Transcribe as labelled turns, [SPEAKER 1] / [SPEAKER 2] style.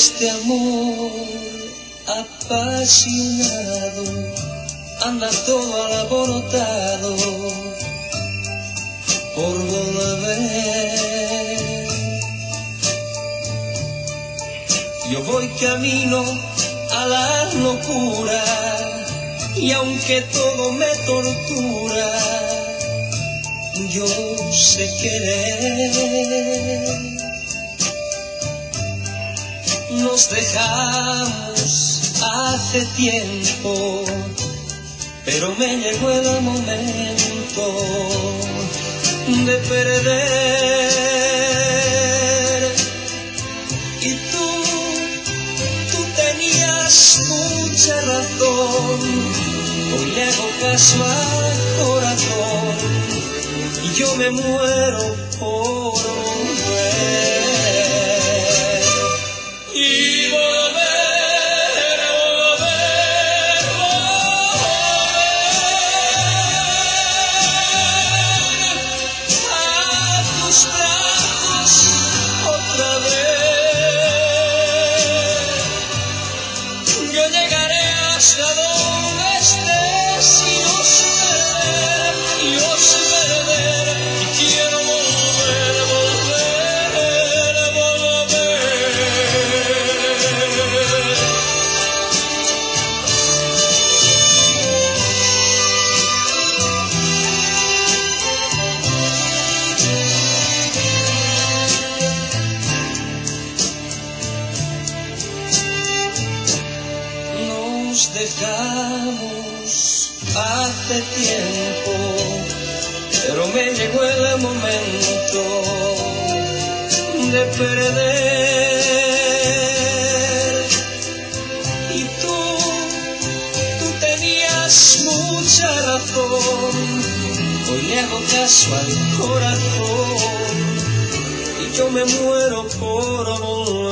[SPEAKER 1] este amor apasionado anda todo alborotado por volver. Yo voy camino a la locura y aunque todo me tortura, yo sé querer. Nos dejamos hace tiempo, pero me llegó el momento de perder. Y tú tenías mucha razón, hoy le hago caso al corazón y yo me muero por volver. Y volver, volver, volver a tus brazos otra vez. Yo llegaré hasta donde estés y os perder, y quiero volver, volver, volver. Nos dejamos hace tiempo, pero me llegó el momento de perder. Y tú tenías mucha razón, hoy le hago caso al corazón y yo me muero por volver.